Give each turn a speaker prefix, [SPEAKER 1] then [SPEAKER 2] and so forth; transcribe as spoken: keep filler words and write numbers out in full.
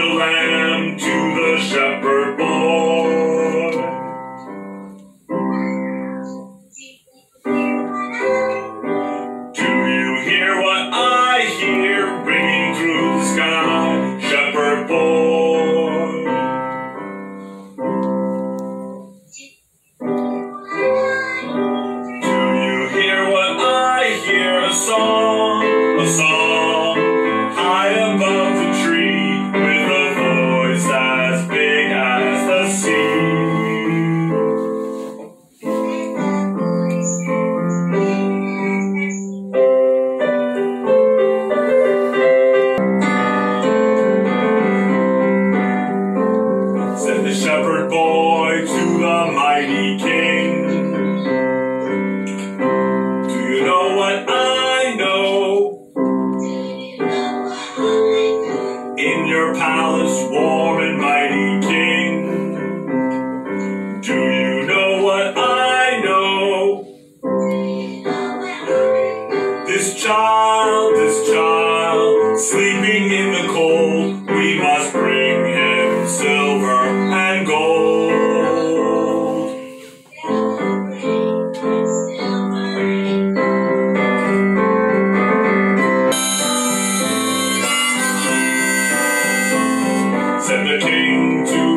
[SPEAKER 1] lamb to the shepherd boy. Do you hear what I hear ringing through the sky, shepherd boy? Do you hear what I hear? A song, a song, high above the tree, with a voice as big as the sea. Said the shepherd boy to the mighty king, do you know what I know? In your palace, warm and mighty king, do you know what I know? This child, this child, sleeping in the cold, we must bring him silver and gold. Said the king to